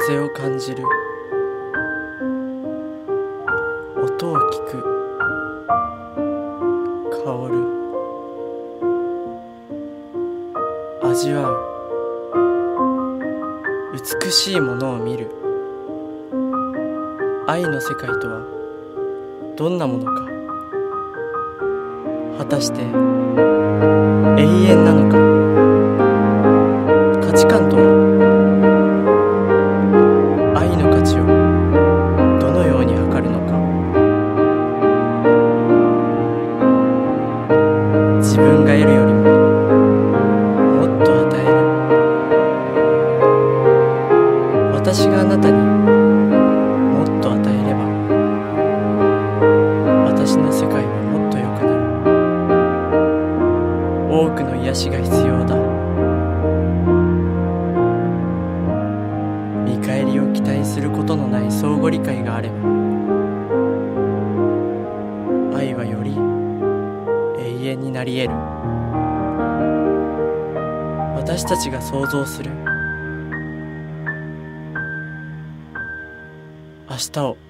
風を感じる、音を聞く、香る、味わう、美しいものを見る。愛の世界とはどんなものか。果たして永遠なのか。価値観とは愛の価値をどのように測るのか。自分が得るよりももっと与える。私があなたにもっと与えれば、私の世界はもっと良くなる。多くの癒しが必要だ。見返りを期待することのない相互理解があれば、愛はより永遠になり得る。私たちが想像する明日を